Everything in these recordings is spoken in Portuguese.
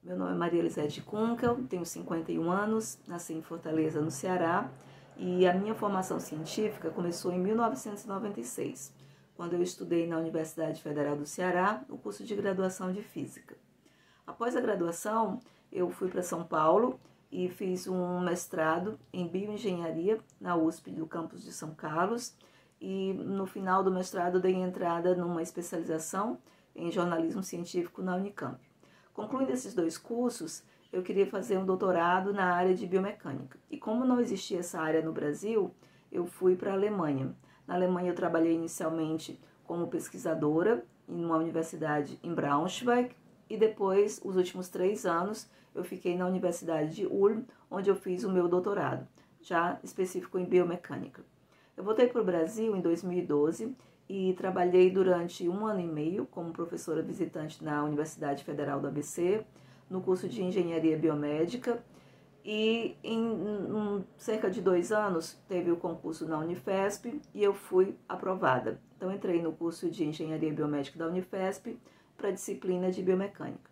Meu nome é Maria Elisete Kunkel, tenho 51 anos, nasci em Fortaleza, no Ceará, e a minha formação científica começou em 1996, quando eu estudei na Universidade Federal do Ceará, no curso de graduação de Física. Após a graduação, eu fui para São Paulo e fiz um mestrado em Bioengenharia na USP do campus de São Carlos, e no final do mestrado dei entrada numa especialização em jornalismo científico na Unicamp. Concluindo esses dois cursos, eu queria fazer um doutorado na área de biomecânica. E como não existia essa área no Brasil, eu fui para a Alemanha. Na Alemanha eu trabalhei inicialmente como pesquisadora em uma universidade em Braunschweig e depois, os últimos 3 anos, eu fiquei na Universidade de Ulm, onde eu fiz o meu doutorado, já específico em biomecânica. Eu voltei para o Brasil em 2012 e trabalhei durante 1 ano e meio como professora visitante na Universidade Federal do ABC, no curso de Engenharia Biomédica, e em cerca de 2 anos teve o concurso na Unifesp e eu fui aprovada. Então entrei no curso de Engenharia Biomédica da Unifesp para a disciplina de Biomecânica.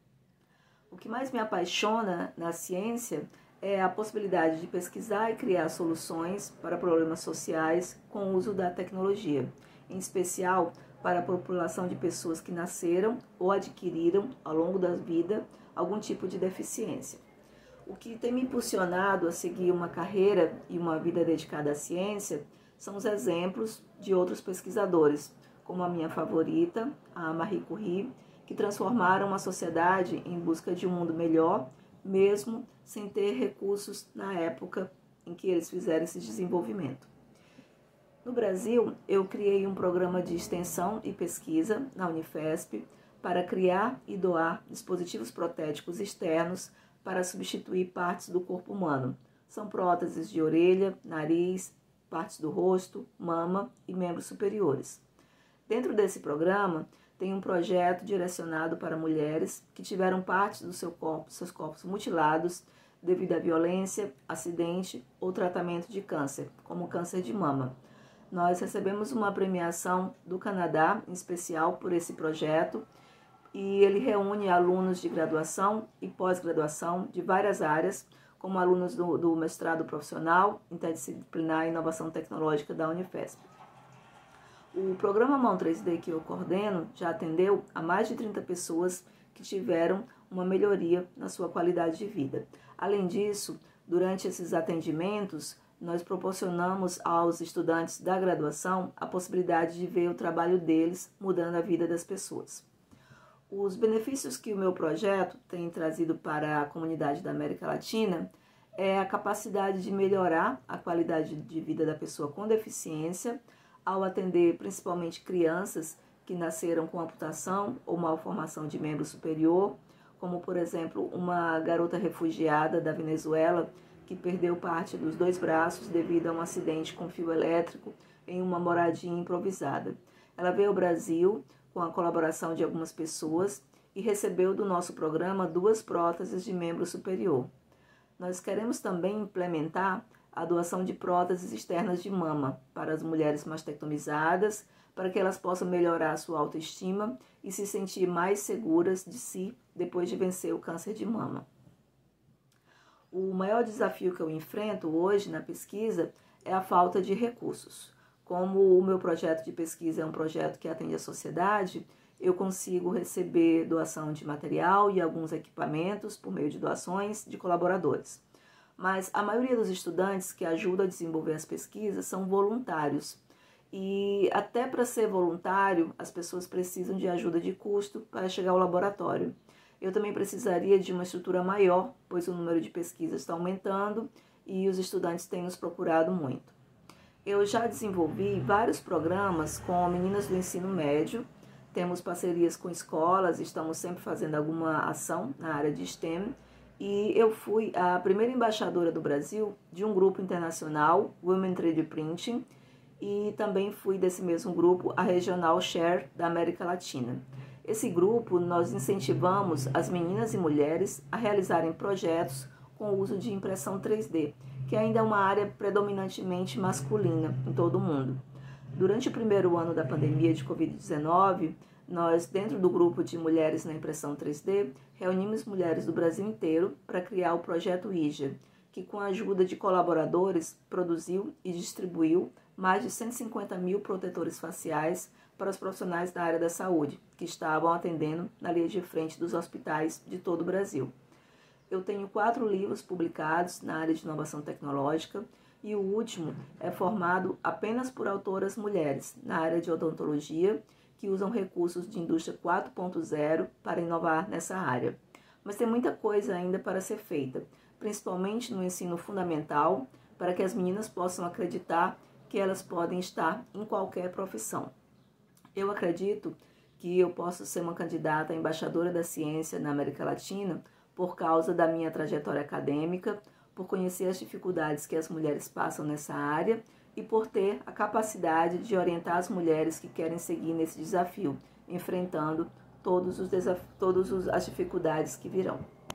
O que mais me apaixona na ciência é a possibilidade de pesquisar e criar soluções para problemas sociais com o uso da tecnologia, em especial para a população de pessoas que nasceram ou adquiriram, ao longo da vida, algum tipo de deficiência. O que tem me impulsionado a seguir uma carreira e uma vida dedicada à ciência são os exemplos de outros pesquisadores, como a minha favorita, a Marie Curie, que transformaram a sociedade em busca de um mundo melhor, mesmo sem ter recursos na época em que eles fizeram esse desenvolvimento. No Brasil, eu criei um programa de extensão e pesquisa na Unifesp para criar e doar dispositivos protéticos externos para substituir partes do corpo humano. São próteses de orelha, nariz, partes do rosto, mama e membros superiores. Dentro desse programa, tem um projeto direcionado para mulheres que tiveram partes do seus corpos mutilados devido à violência, acidente ou tratamento de câncer, como câncer de mama. Nós recebemos uma premiação do Canadá, em especial, por esse projeto, e ele reúne alunos de graduação e pós-graduação de várias áreas, como alunos do mestrado profissional, interdisciplinar e inovação tecnológica da Unifesp. O programa Mão 3D que eu coordeno já atendeu a mais de 30 pessoas que tiveram uma melhoria na sua qualidade de vida. Além disso, durante esses atendimentos, nós proporcionamos aos estudantes da graduação a possibilidade de ver o trabalho deles mudando a vida das pessoas. Os benefícios que o meu projeto tem trazido para a comunidade da América Latina é a capacidade de melhorar a qualidade de vida da pessoa com deficiência, ao atender principalmente crianças que nasceram com amputação ou malformação de membro superior, como, por exemplo, uma garota refugiada da Venezuela que perdeu parte dos 2 braços devido a um acidente com fio elétrico em uma moradia improvisada. Ela veio ao Brasil com a colaboração de algumas pessoas e recebeu do nosso programa 2 próteses de membro superior. Nós queremos também implementar a doação de próteses externas de mama para as mulheres mastectomizadas, para que elas possam melhorar a sua autoestima e se sentir mais seguras de si depois de vencer o câncer de mama. O maior desafio que eu enfrento hoje na pesquisa é a falta de recursos. Como o meu projeto de pesquisa é um projeto que atende a sociedade, eu consigo receber doação de material e alguns equipamentos por meio de doações de colaboradores. Mas a maioria dos estudantes que ajudam a desenvolver as pesquisas são voluntários. E até para ser voluntário, as pessoas precisam de ajuda de custo para chegar ao laboratório. Eu também precisaria de uma estrutura maior, pois o número de pesquisas está aumentando e os estudantes têm nos procurado muito. Eu já desenvolvi vários programas com meninas do ensino médio, temos parcerias com escolas, estamos sempre fazendo alguma ação na área de STEM, e eu fui a primeira embaixadora do Brasil de um grupo internacional, Women 3D Printing, e também fui desse mesmo grupo a Regional Share da América Latina. Esse grupo, nós incentivamos as meninas e mulheres a realizarem projetos com o uso de impressão 3D, que ainda é uma área predominantemente masculina em todo o mundo. Durante o primeiro ano da pandemia de Covid-19, Nós, dentro do grupo de Mulheres na Impressão 3D, reunimos mulheres do Brasil inteiro para criar o projeto IJA, que com a ajuda de colaboradores produziu e distribuiu mais de 150 mil protetores faciais para os profissionais da área da saúde, que estavam atendendo na linha de frente dos hospitais de todo o Brasil. Eu tenho 4 livros publicados na área de inovação tecnológica e o último é formado apenas por autoras mulheres na área de odontologia, que usam recursos de indústria 4.0 para inovar nessa área. Mas tem muita coisa ainda para ser feita, principalmente no ensino fundamental, para que as meninas possam acreditar que elas podem estar em qualquer profissão. Eu acredito que eu posso ser uma candidata a embaixadora da ciência na América Latina por causa da minha trajetória acadêmica, por conhecer as dificuldades que as mulheres passam nessa área e por ter a capacidade de orientar as mulheres que querem seguir nesse desafio, enfrentando todas as dificuldades que virão.